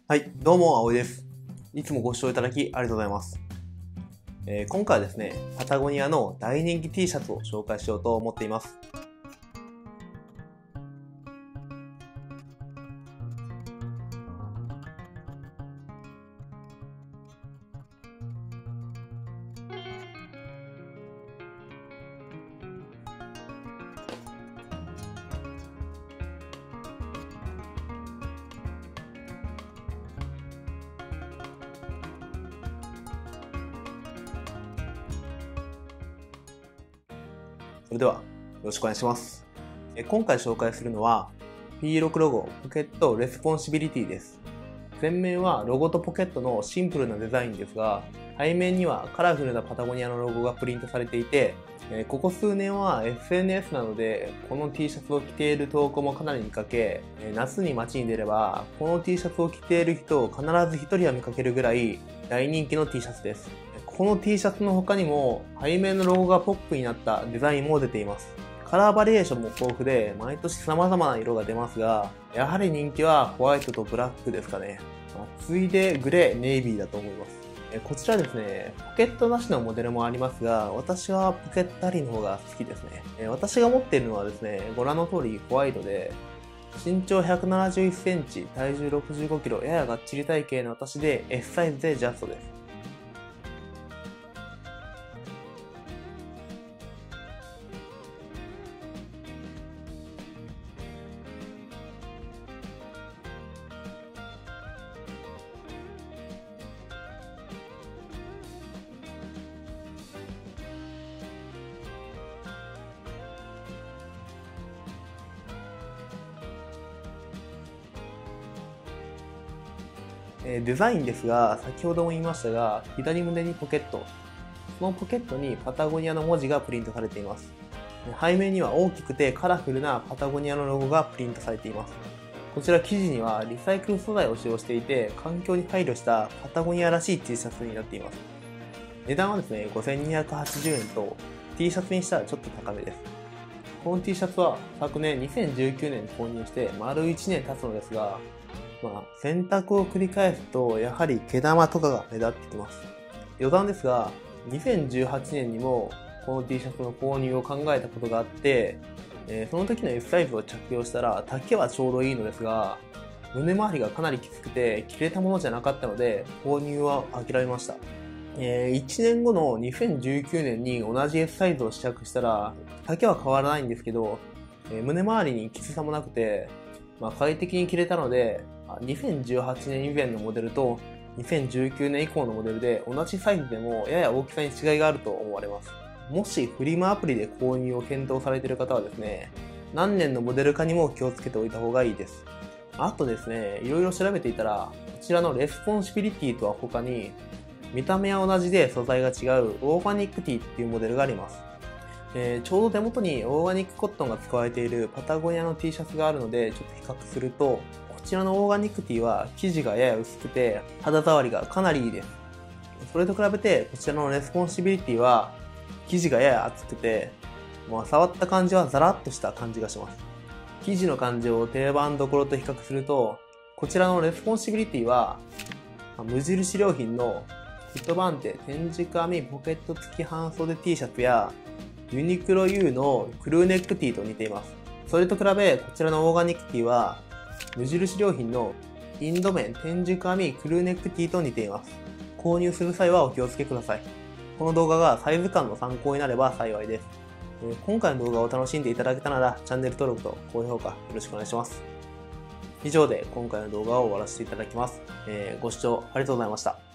はい、どうも、葵です。いつもご視聴いただきありがとうございます。今回はですね、パタゴニアの大人気 T シャツを紹介しようと思っています。それでは、よろしくお願いします。今回紹介するのは、P6 ロゴポケットレスポンシビリティです。前面はロゴとポケットのシンプルなデザインですが、背面にはカラフルなパタゴニアのロゴがプリントされていて、ここ数年は SNS などでこの T シャツを着ている投稿もかなり見かけ、夏に街に出ればこの T シャツを着ている人を必ず1人は見かけるぐらい大人気の T シャツです。この T シャツの他にも背面のロゴがポップになったデザインも出ています。カラーバリエーションも豊富で毎年様々な色が出ますが、やはり人気はホワイトとブラックですかね。次いでグレー、ネイビーだと思います。こちらですね、ポケットなしのモデルもありますが、私はポケットありの方が好きですね。私が持っているのはですね、ご覧の通りホワイトで、身長171センチ、体重65キロ、ややがっちり体型の私で S サイズでジャストです。デザインですが、先ほども言いましたが、左胸にポケット。そのポケットにパタゴニアの文字がプリントされています。背面には大きくてカラフルなパタゴニアのロゴがプリントされています。こちら生地にはリサイクル素材を使用していて、環境に配慮したパタゴニアらしい T シャツになっています。値段はですね、5280円と T シャツにしたらちょっと高めです。この T シャツは昨年2019年に購入して丸1年経つのですが、洗濯を繰り返すと、やはり毛玉とかが目立ってきます。余談ですが、2018年にもこの T シャツの購入を考えたことがあって、その時の S サイズを着用したら、丈はちょうどいいのですが、胸周りがかなりきつくて、着れたものじゃなかったので、購入は諦めました。1年後の2019年に同じ S サイズを試着したら、丈は変わらないんですけど、胸周りにきつさもなくて、快適に着れたので、2018年以前のモデルと2019年以降のモデルで同じサイズでもやや大きさに違いがあると思われます。もしフリマアプリで購入を検討されている方はですね、何年のモデルかにも気をつけておいた方がいいです。あとですね、いろいろ調べていたら、こちらのレスポンシビリティとは他に、見た目は同じで素材が違うオーガニックティっていうモデルがあります。ちょうど手元にオーガニックコットンが使われているパタゴニアの T シャツがあるので、ちょっと比較すると、こちらのオーガニックティは生地がやや薄くて肌触りがかなりいいです。それと比べてこちらのレスポンシビリティは生地がやや厚くて、触った感じはザラッとした感じがします。生地の感じを定番どころと比較すると、こちらのレスポンシビリティは無印良品のフットバンテ展示紙ポケット付き半袖 T シャツやユニクロ U のクルーネックティーと似ています。それと比べこちらのオーガニックティーは無印良品のインド麺天竺編みクルーネックティーと似ています。購入する際はお気をつけください。この動画がサイズ感の参考になれば幸いです。今回の動画を楽しんでいただけたならチャンネル登録と高評価よろしくお願いします。以上で今回の動画を終わらせていただきます。ご視聴ありがとうございました。